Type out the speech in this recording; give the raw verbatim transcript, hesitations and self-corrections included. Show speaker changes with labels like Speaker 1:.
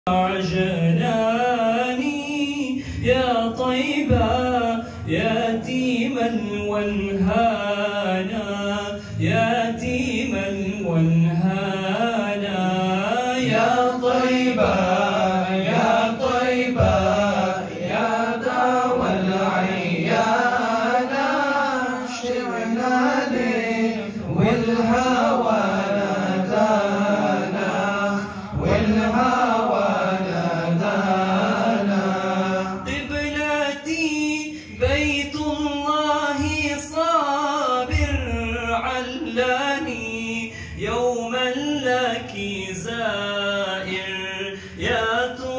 Speaker 1: جناني يا طيبة يتيما وانهانا يتيما وانهانا
Speaker 2: يا طيبة يا طيبة يا داوى العيانا شعنا لك والهوى نادانا والهوى
Speaker 1: بيت الله صابر علاني يوما لك زائر يا